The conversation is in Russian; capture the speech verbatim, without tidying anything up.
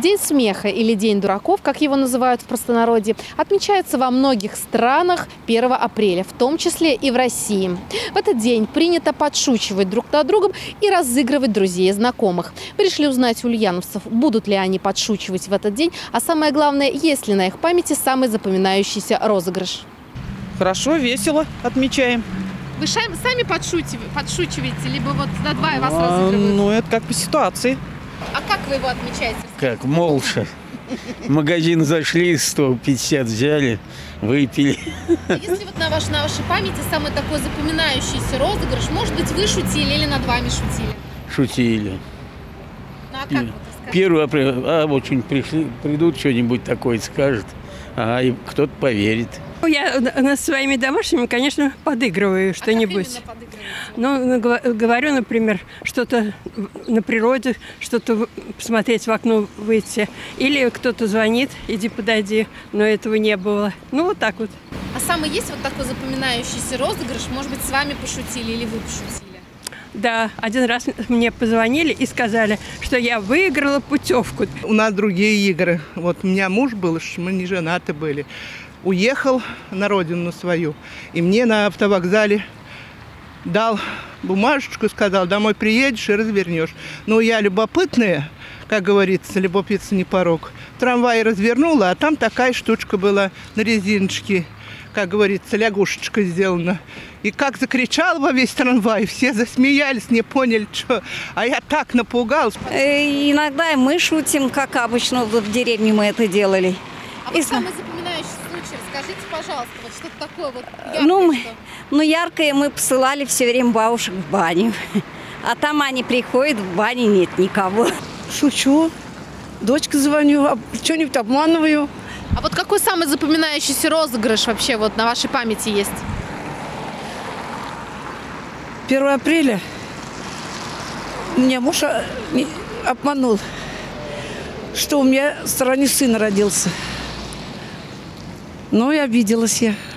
День смеха или День дураков, как его называют в простонародье, отмечается во многих странах первого апреля, в том числе и в России. В этот день принято подшучивать друг над другом и разыгрывать друзей и знакомых. Мы решили узнать у ульяновцев, будут ли они подшучивать в этот день, а самое главное, есть ли на их памяти самый запоминающийся розыгрыш. Хорошо, весело отмечаем. Вы сами подшучиваете, либо вот на два и вас а, разыгрывают? Ну, это как по ситуации. А как вы его отмечаете? Как, молча. В магазин зашли, сто пятьдесят взяли, выпили. Если вот на, ваш, на вашей памяти самый такой запоминающийся розыгрыш, может быть, вы шутили или над вами шутили? Шутили. Ну, а как вот первого апреля, а вот что-нибудь пришли, придут, что-нибудь такое скажут, а и кто-то поверит. Я над своими домашними, конечно, подыгрываю что-нибудь. А ну, говорю, например, что-то на природе, что-то посмотреть в окно, выйти. Или кто-то звонит, иди подойди, но этого не было. Ну, вот так вот. А самый есть вот такой запоминающийся розыгрыш? Может быть, с вами пошутили или вы пошутили? Да, один раз мне позвонили и сказали, что я выиграла путевку. У нас другие игры. Вот у меня муж был, мы не женаты были. Уехал на родину свою, и мне на автовокзале дал бумажечку, сказал, домой приедешь и развернешь. Но я любопытная, как говорится, любопытство не порог. Трамвай развернула, а там такая штучка была на резиночке, как говорится, лягушечка сделана. И как закричал во весь трамвай, все засмеялись, не поняли, что. А я так напугалась. Иногда и мы шутим, как обычно в деревне мы это делали. А вот самый запоминающийся случай, расскажите, пожалуйста, вот что-то такое вот яркое. Ну, мы, что? ну, яркое мы посылали все время бабушек в баню. А там они приходят, в бане нет никого. Шучу. Дочке звоню, что-нибудь обманываю. А вот какой самый запоминающийся розыгрыш вообще вот на вашей памяти есть? первого апреля меня муж обманул, что у меня в стороне сын родился. Ну и обиделась я.